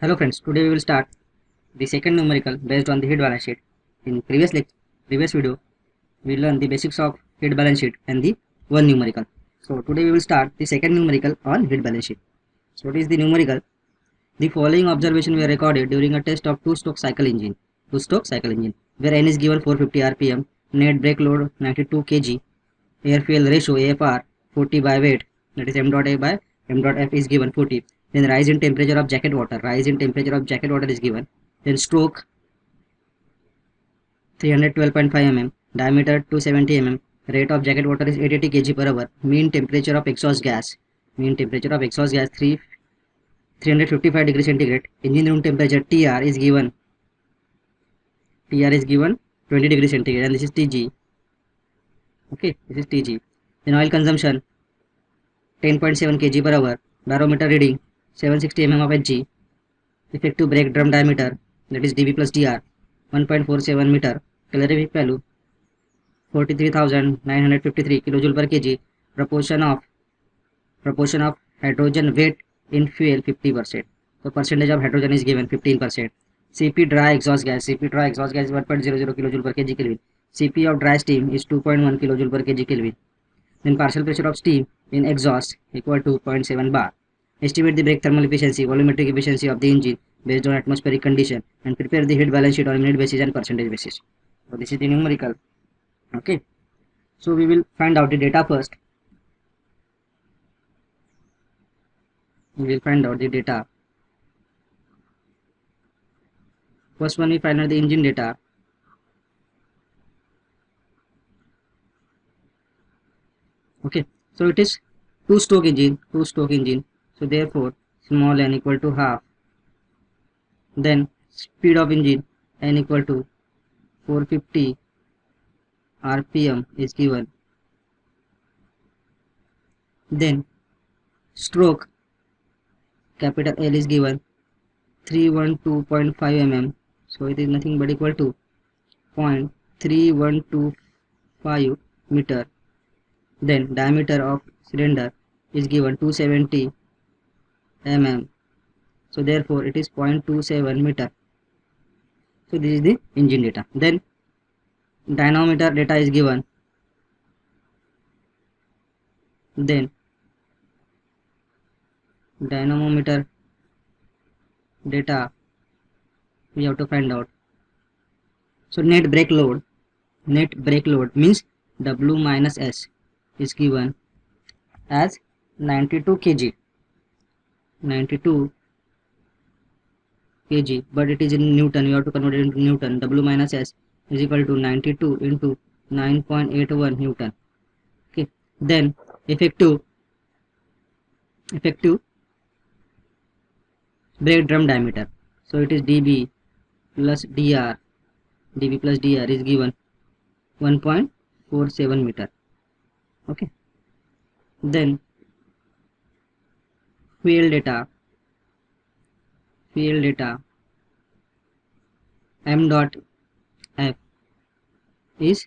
Hello friends, today we will start the second numerical based on the heat balance sheet. In previous video, we learned the basics of heat balance sheet and the one numerical. So today we will start the second numerical on heat balance sheet. So what is the numerical? The following observation were recorded during a test of two-stroke cycle engine, where N is given 450 rpm, net brake load 92 kg, air fuel ratio AFR 40 by weight, that is m dot A by m dot F is given 40. Then rise in temperature of jacket water is given. Then stroke 312.5 mm, diameter 270 mm, rate of jacket water is 880 kg per hour. Mean temperature of exhaust gas 355 degrees centigrade. Engine room temperature TR is given 20 degrees centigrade, and this is TG. Okay, this is TG. Then oil consumption 10.7 kg per hour. Barometer reading 760 mm of Hg. Effective brake drum diameter, that is dB plus dr, 1.47 meter. Calorific value 43,953 kilojoule per kg. Proportion of hydrogen weight in fuel 50%. So percentage of hydrogen is given 15%. Cp dry exhaust gas is 1.00 kilojoule per kg Kelvin. Cp of dry steam is 2.1 kilojoule per kg Kelvin. Then partial pressure of steam in exhaust equal to 0.7 bar. Estimate the brake thermal efficiency, volumetric efficiency of the engine based on atmospheric condition, and prepare the heat balance sheet on minute basis and percentage basis. So this is the numerical. Okay. So we will find out the data first. We will find out the data. First one, we find out the engine data. Okay. So it is two-stroke engine. So therefore, small n equal to half. Then speed of engine n equal to 450 rpm is given. Then stroke capital L is given 312.5 mm. So it is nothing but equal to 0.3125 meter. Then diameter of cylinder is given 270 mm. So therefore it is 0.27 meter. So this is the engine data. Then dynamometer data is given. Then dynamometer data we have to find out. So net brake load means W minus S is given as 92 kg, but it is in Newton. You have to convert it into Newton. W minus S is equal to 92 into 9.81 Newton. Okay. Then effective brake drum diameter. So it is dB plus dr is given 1.47 meter. Okay. Then fuel data m dot F is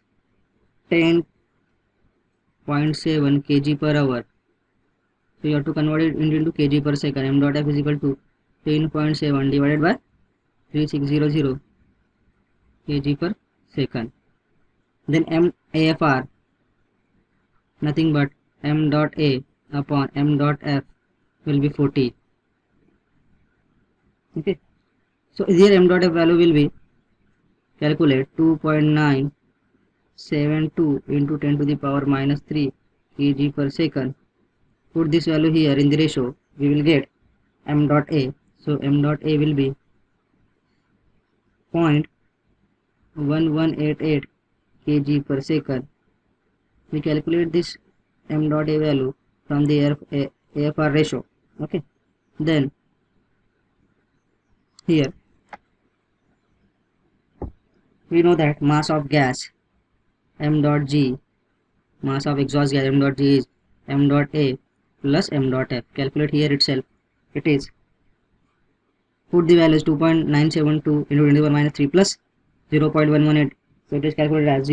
10.7 kg per hour. So you have to convert it into kg per second. M dot F is equal to 10.7 divided by 3600 kg per second. Then M AFR, nothing but m dot A upon m dot F will be 40. Okay. So here m dot F value will be calculate 2.972 into 10 to the power minus 3 kg per second. Put this value here in the ratio, we will get m dot A. So m dot A will be 0.1188 kg per second. We calculate this m dot A value from the AFR ratio. Okay. Then here we know that mass of gas m dot G, mass of exhaust gas m dot G is m dot A plus m dot F. Calculate here itself. It is, put the values 2.972 into 10 to the minus 3 plus 0.118. So it is calculated as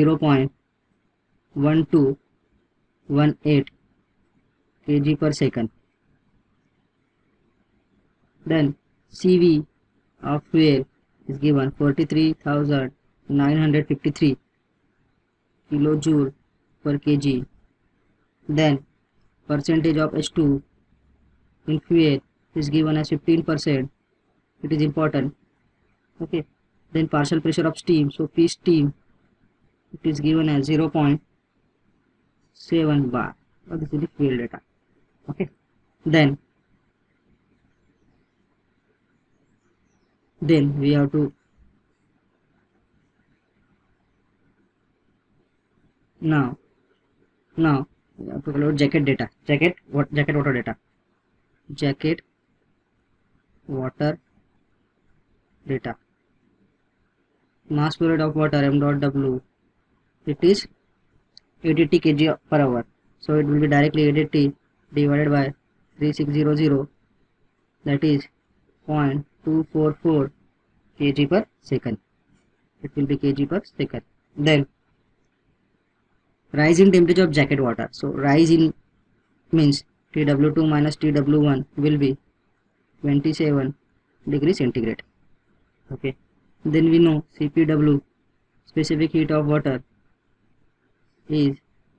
0.1218 kg per second. Then CV of fuel is given 43,953 kilojoule per kg. Then percentage of H2 in fuel is given as 15%. It is important. Okay. Then partial pressure of steam. So P steam, it is given as 0.7 bar. So this is the fuel data. Okay. Then we have to now we have to load jacket data. Jacket water data. Jacket water data. Mass fluid of water m dot w, it is 80 kg per hour. So it will be directly 80 divided by 3600, that is 0.244 kg per second. It will be kg per second. Then rise in temperature of jacket water. So rise in means TW2 minus TW1 will be 27 degrees centigrade. Okay. Then we know CPW, specific heat of water, is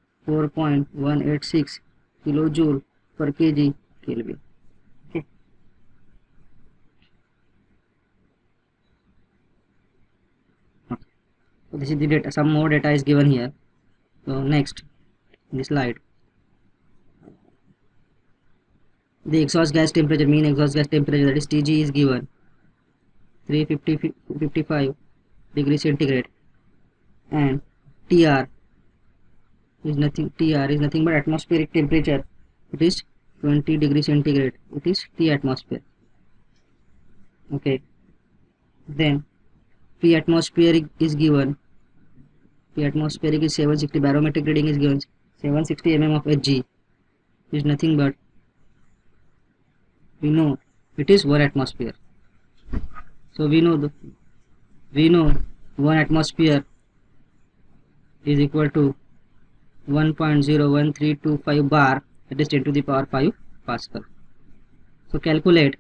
4.186 kilojoule per kg Kelvin. Okay. So this is the data. Some more data is given here. So next, in the slide, the exhaust gas temperature, mean exhaust gas temperature, that is TG, is given 355 degrees centigrade, and TR is nothing but atmospheric temperature. It is 20 degrees centigrade. It is T atmosphere. Okay. Then P atmospheric is given. P atmospheric is 760. Barometric reading is given 760 mm of Hg. Is nothing but, we know it is 1 atmosphere. So we know 1 atmosphere is equal to 1.01325 bar, that is 10 to the power 5 Pascal. So calculate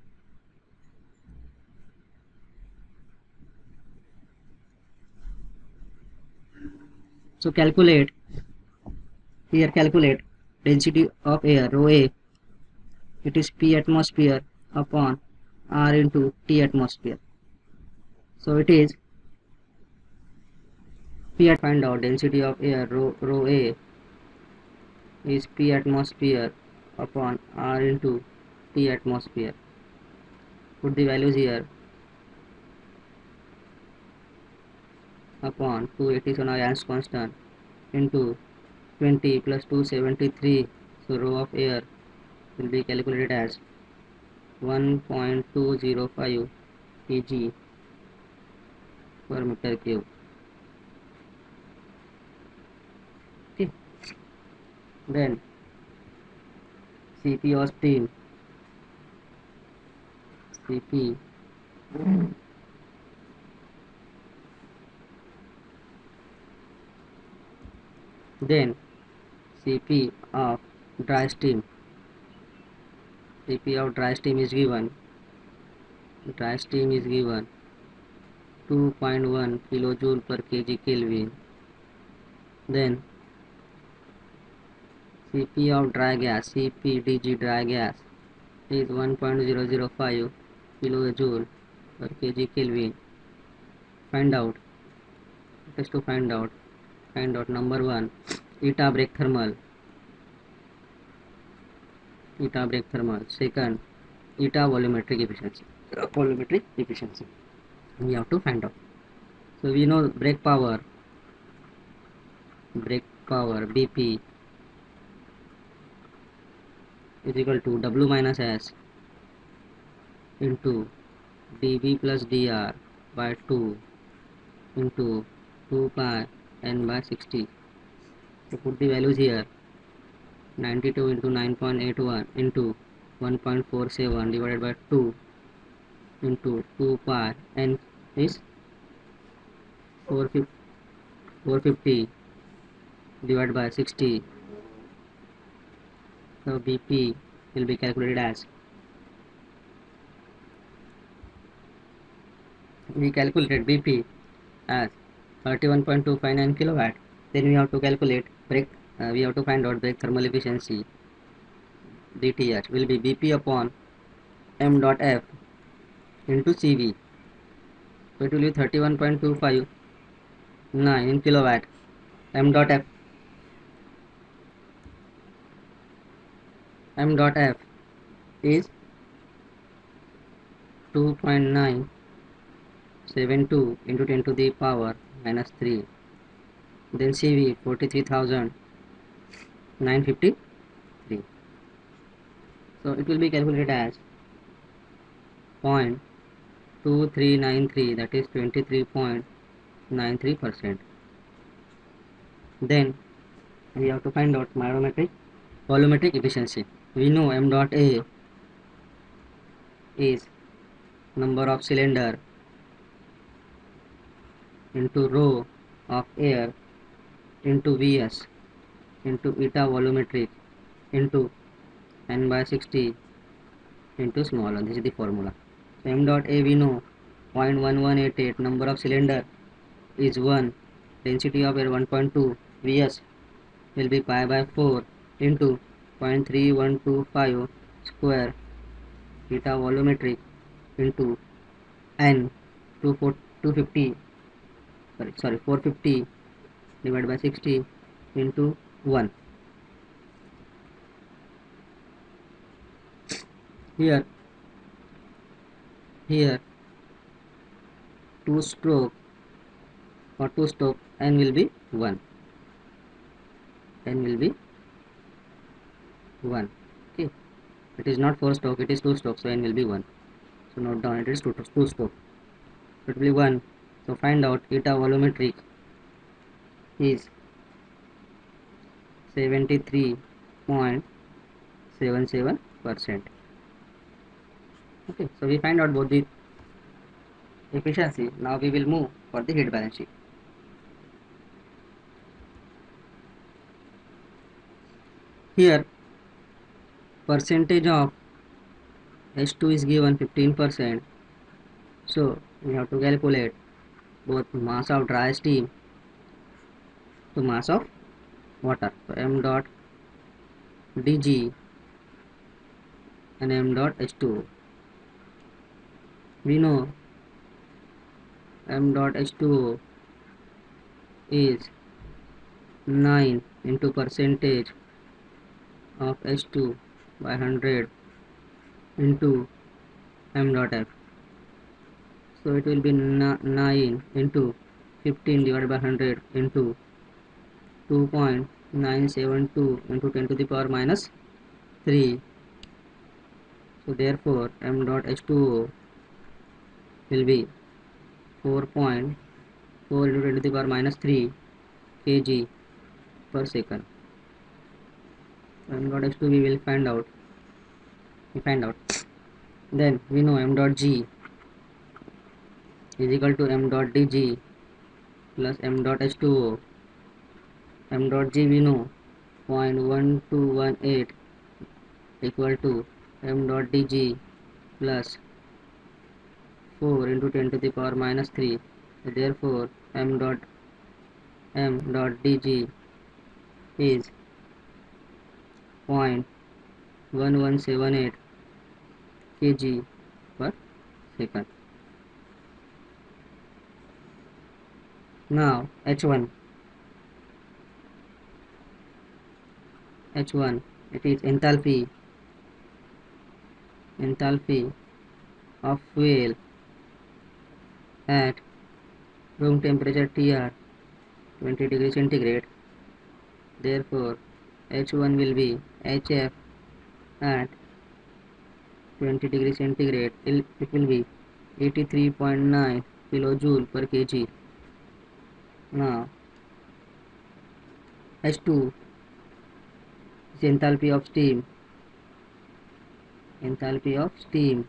density of air, rho A. It is P atmosphere upon R into T atmosphere. So it is P at, find out density of air, rho A is P atmosphere upon R into T atmosphere. Put the values here. Upon 280 is on our Young's constant into 20 plus 273. So rho of air will be calculated as 1.205 kg per meter cube. Okay. Then Cp of steam, Cp then Cp of dry steam. Cp of dry steam is given 2.1 kilojoule per kg Kelvin. Then Cp of dry gas, CpDG dry gas, is 1.005 kilojoule per kg Kelvin. Find out. It is to find out number 1, eta break thermal. Second, eta volumetric efficiency. We have to find out. So we know brake power BP is equal to W minus S into dV plus dr by 2 into 2 pi n by 60. So put the values here. 92 into 9.81 into 1.47 divided by 2 into 2 pi n is 450 divided by 60. So BP will be calculated as we calculated BP as 31.259 kilowatt. Then we have to calculate we have to find out brake thermal efficiency. DTH will be BP upon m dot f into CV. So it will be 31.259 in kilowatt. M dot f is 2.972 into 10 to the power minus 3. Then CV 43,953. So it will be calculated as 0.2393, that is 23.93%. Then we have to find out volumetric efficiency. We know m dot a is number of cylinder into rho of air into Vs into eta volumetric into n by 60 into small one. This is the formula. So m dot a we know 0.1188, number of cylinder is 1, density of air 1.2, Vs will be pi by 4 into 0.3125 square eta volumetric into n 250 450 divided by 60 into 1. Here 2 stroke n will be 1. Okay, it is not 4 stroke, it is 2 stroke, so n will be 1. So note down, it is 2 stroke. It will be 1. So find out eta volumetric is 73.77%. Okay, so we find out both the efficiency. Now we will move for the heat balance sheet. Here percentage of H2 is given 15%. So we have to calculate both mass of dry steam to mass of water. So m dot dg and m dot H2O. We know m dot H2O is 9 into percentage of H2 by 100 into m dot f. So it will be 9 into 15 divided by 100 into 2.972 into 10 to the power minus 3. So therefore m dot H2O will be 4.4 into 10 to the power minus 3 kg per second. So m dot H2 we will find out. Then we know m dot G is equal to m dot dg plus m dot H2O. M dot G we know 0.1218 equal to m dot dg plus 4 into 10 to the power minus 3. So therefore m dot dg is 0.1178 kg per second. Now H1 it is enthalpy of fuel at room temperature TR 20 degrees centigrade. Therefore H1 will be HF at 20 degrees centigrade. It will be 83.9 kilojoule per kg. Now H2 is enthalpy of steam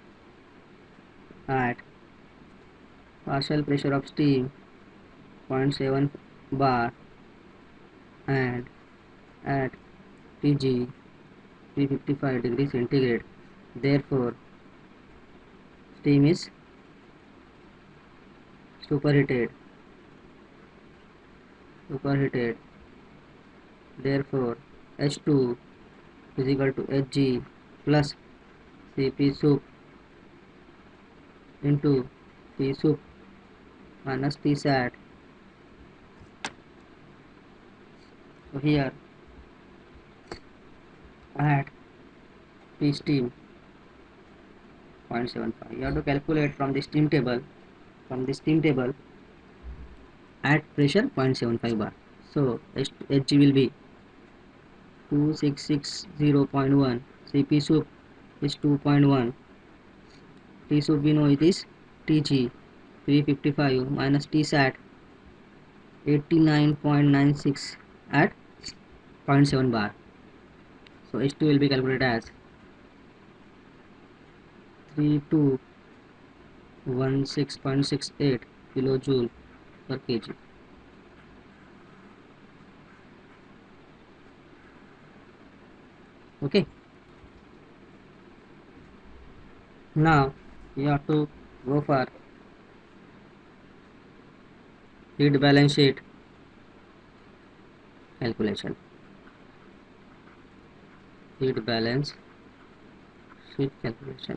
at partial pressure of steam 0.7 bar and at Tg 355 degrees centigrade. Therefore steam is superheated, therefore H2 is equal to Hg plus Cp soup into T soup minus T sat. So here at P steam 0.75. You have to calculate from the steam table. At pressure 0.75 bar. So Hg will be 2660.1. Cp soup is 2.1. T soup we know it is Tg 355 minus T sat 89.96 at 0.7 bar. So H2 will be calculated as 3216.68 kilojoule per kg. Okay. Now you have to go for heat balance sheet calculation. Heat balance sheet calculation.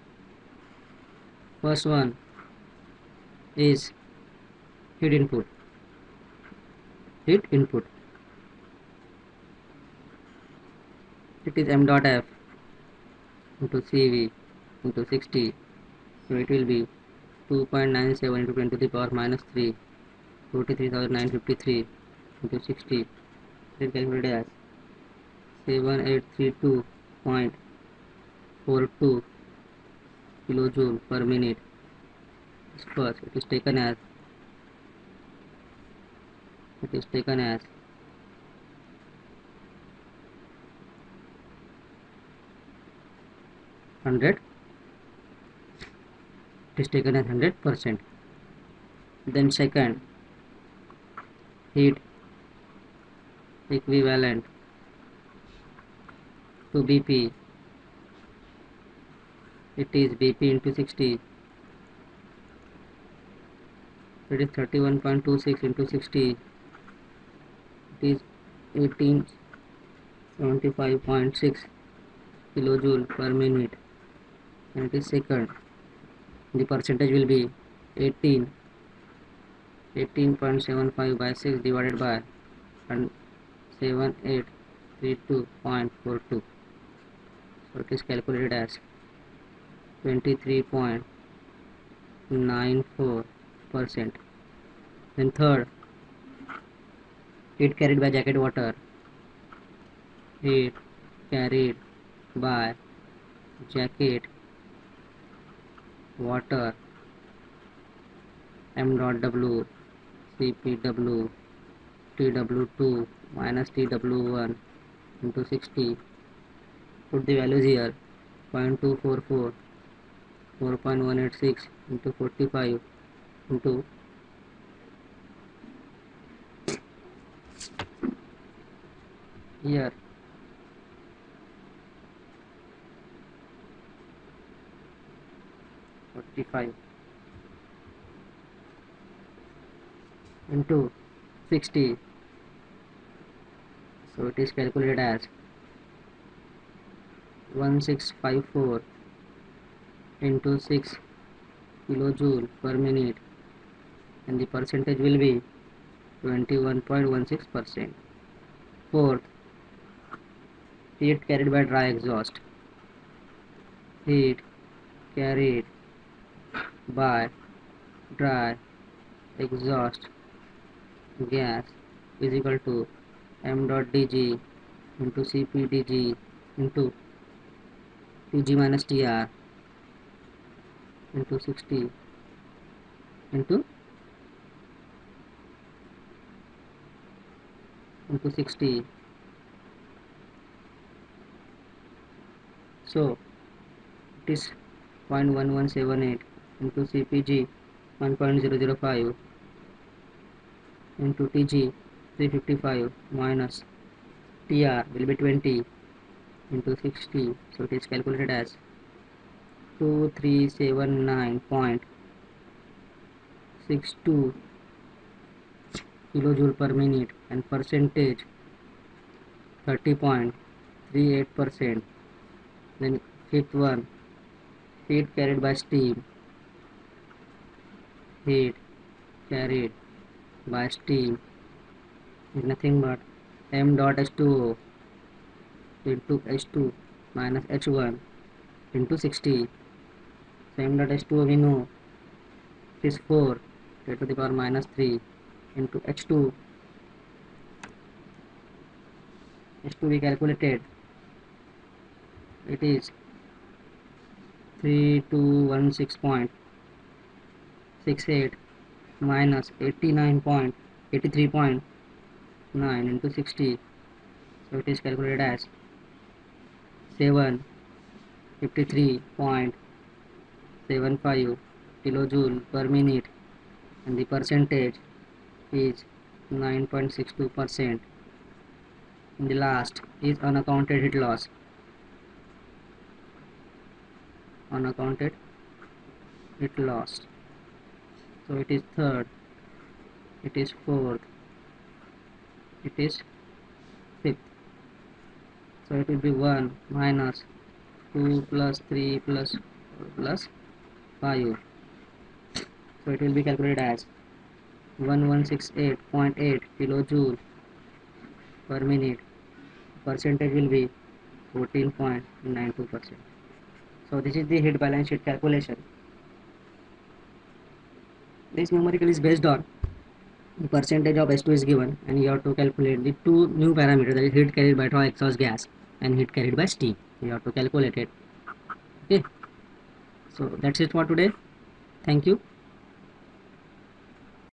First one is heat input. It is m dot f into Cv into 60. So it will be 2.97 into 10 to the power minus 3, 43,953 into 60. It is calculated as 7832.42 kilojoule per minute. First, it is taken as 100. It is taken as 100%. Then second, heat equivalent to Bp. It is Bp into 60. It is 31.26 into 60. It is 1875.6 kilojoule per minute. And it is second. The percentage will be 18.75 by 6 divided by 7832.42. So it is calculated as 23.94%. Then third, heat carried by jacket water. Heat carried by jacket water m dot w cpw tw2 minus tw1 into 60. Put the values here: 0.244, 4.186 into 45 into here 45 into 60. So it is calculated as 1654 into 6 kilojoule per minute, and the percentage will be 21.16%. Fourth, heat carried by dry exhaust. Heat carried by dry exhaust gas is equal to m dot dg into cp dg into tg minus tr into 60 into 60. So it is 0.1178 into cpg 1.005 into tg 355 minus tr will be 20 into 60. So it is calculated as 2379.6 0.62 kilojoule per minute, and percentage 30.38%. Then fifth one, heat carried by steam. Heat carried by steam is nothing but m dot h2o into h2 minus h1 into 60. So m dot h2o we know it is 4 10 to the power minus 3 into h2. h2 we calculated, it is 3216.68 minus 83.9 into 60. So it is calculated as 753.75 kilojoule per minute, and the percentage is 9.62%. And the last is unaccounted heat loss. Unaccounted heat loss. So it is third, it is fourth, it is fifth. So it will be 1 minus 2 plus 3 plus 4 plus 5. So it will be calculated as 1168.8 kilojoule per minute. Percentage will be 14.92%. So this is the heat balance sheet calculation. This numerical is based on the percentage of H2 is given, and you have to calculate the two new parameters, that is heat carried by raw exhaust gas and heat carried by steam. You have to calculate it. Okay, so that's it for today. Thank you.